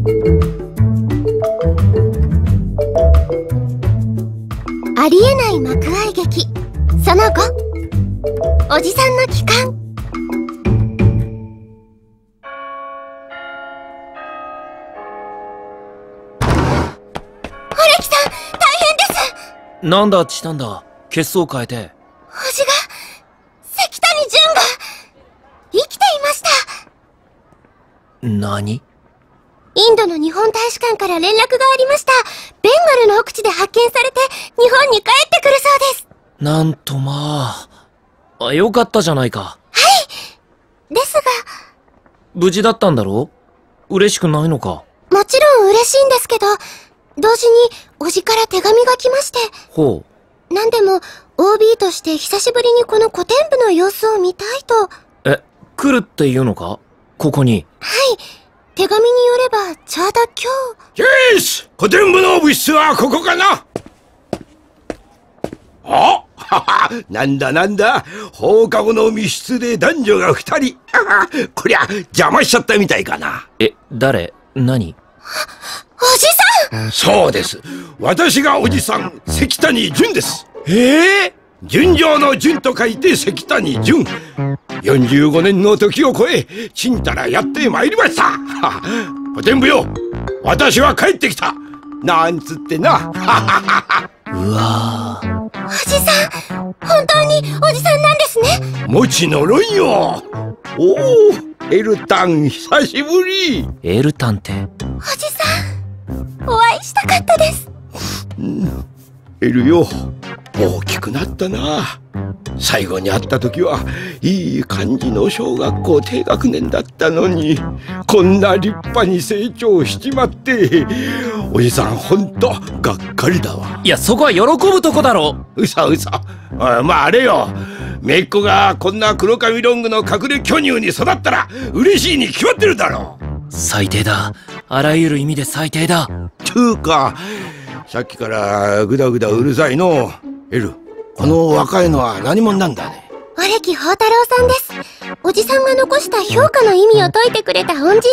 ありえない幕愛劇その5、おじさんの帰還。オレキさん、大変です。 なんだチタンだ、血相変えて。 おじが、関谷純が生きていました。 何？ インドの日本大使館から連絡がありました。ベンガルの奥地で発見されて日本に帰ってくるそうです。 なんとまあ、よかったじゃないか。 はい。ですが、 無事だったんだろ？嬉しくないのか？ もちろん嬉しいんですけど、同時におじから手紙が来まして。 ほう。なんでも OB として久しぶりにこの古典部の様子を見たいと。 来るって言うのか？ここに。 はい。手紙によればちょうど今日。よし、古典部の部室はここかな。あはは、なんだなんだ、放課後の密室で男女が2人。こりゃ邪魔しちゃったみたいかな。 誰？何？ おじさん。 そうです、私がおじさん、関谷純です。純情の純と書いて関谷純。45年の時を超えちんたらやってまいりました。古典部よ、私は帰ってきたなんつってな。 うわー、 おじさん、本当におじさんなんですね。 もちのろんよ。おお、エルタン久しぶり。 エルタンって？ おじさん、お会いしたかったです。 エルよ、大きくなったな。最後に会った時はいい感じの小学校低学年だったのに、こんな立派に成長しちまって、おじさんほんとがっかりだわ。 いや、そこは喜ぶとこだろ。 うさ。まああれよ、姪っ子がこんな黒髪ロングの隠れ巨乳に育ったら嬉しいに決まってるだろう。 最低だ、あらゆる意味で最低だ。 つうか、さっきからグダグダうるさいの。エル、この若いのは何者なんだね。 オレキ宝太郎さんです。おじさんが残した評価の意味を解いてくれた恩人なんです。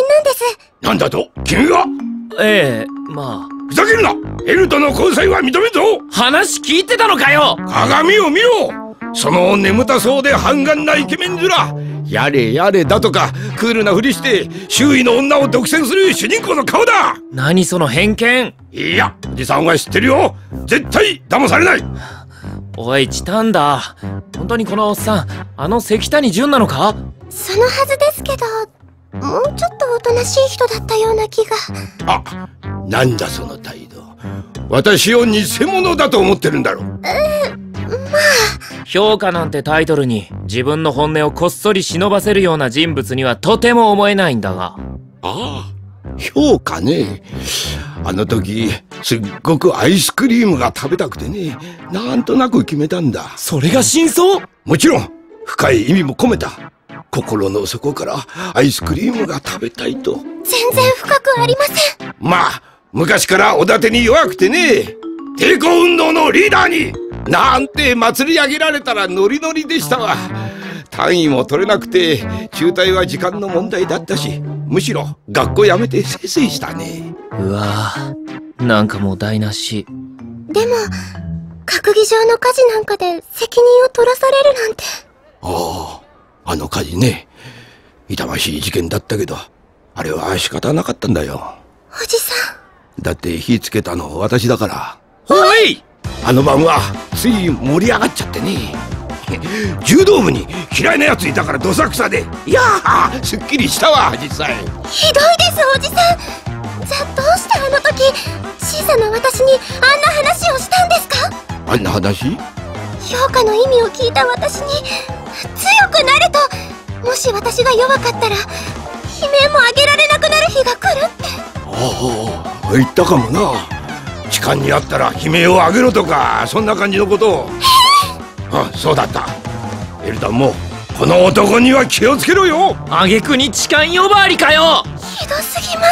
なんだと、君が？ まあ。 ふざけるな。エルとの交際は認めんぞ。 話聞いてたのかよ。 鏡を見ろ。その眠たそうで半眼なイケメン面、やれやれだとかクールなふりして周囲の女を独占する主人公の顔だ。 何その偏見。 いや、おじさんは知ってるよ。絶対騙されない。 おいチタンだ、本当にこのおっさんあの関谷純なのか？ そのはずですけど、もうちょっとおとなしい人だったような気が。 あ、なんだその態度。私を偽物だと思ってるんだろう。 まあ、 評価なんてタイトルに自分の本音をこっそり忍ばせるような人物にはとても思えないんだが。 ああ、評価ね。あの時すっごくアイスクリームが食べたくてね、なんとなく決めたんだ。 それが真相？ もちろん深い意味も込めた。心の底からアイスクリームが食べたいと。 全然深くありません。 まあ昔からおだてに弱くてね、抵抗運動のリーダーになんて祭り上げられたらノリノリでしたわ。単位も取れなくて中退は時間の問題だったし、むしろ学校辞めてせいせいしたね。 うわぁ、なんかもう台無し。 でも閣議場の火事なんかで責任を取らされるなんて。 ああ、あの火事ね、痛ましい事件だったけど、あれは仕方なかったんだよ。 おじさんだって火つけたの私だから。 おい！ あの晩はつい盛り上がっちゃってね。柔道部に嫌いなやついたからどさくさで、いやーすっきりしたわ実際。 ひどいですおじさん。じゃあどうしてあの時小さな私にあんな話をしたんですか？ あんな話？ 評価の意味を聞いた私に強くなれと、もし私が弱かったら悲鳴も上げられなくなる日が来るって。 ああ、言ったかもな。痴漢にあったら悲鳴を上げろとか、そんな感じのことを。あ、そうだった。エルタンもこの男には気をつけろよ。 挙句に痴漢呼ばわりかよ。 ひどすぎます。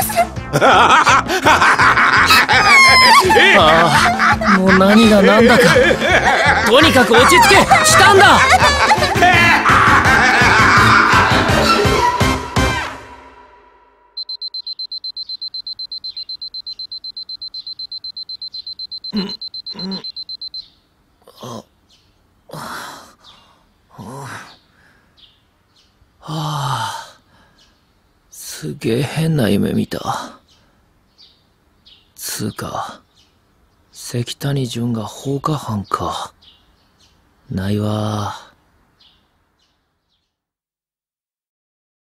ああ、もう何が何だか。とにかく落ち着け、チタンだ。 すげえ変な夢見た。つうか、関谷純が放火犯か。ないわー。